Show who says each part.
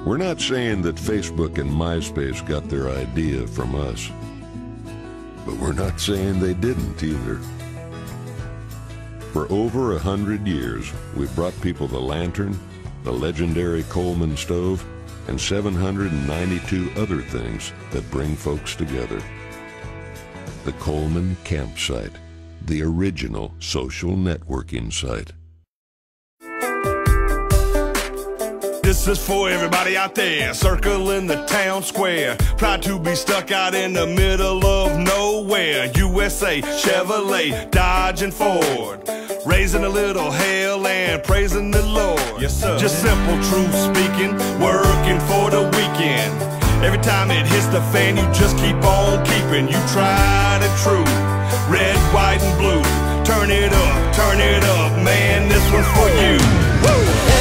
Speaker 1: We're not saying that Facebook and MySpace got their idea from us, but we're not saying they didn't either. For over 100 years, we've brought people the lantern, the legendary Coleman stove, and 792 other things that bring folks together. The Coleman Campsite, the original social networking site.
Speaker 2: This is for everybody out there, circling the town square, proud to be stuck out in the middle of nowhere. USA, Chevrolet, Dodge and Ford, raising a little hell and praising the Lord. Yes, sir. Just simple truth speaking, working for the weekend. Every time it hits the fan, you just keep on keeping. You tried and true, red, white, and blue. Turn it up, man, this one's for you. Woo!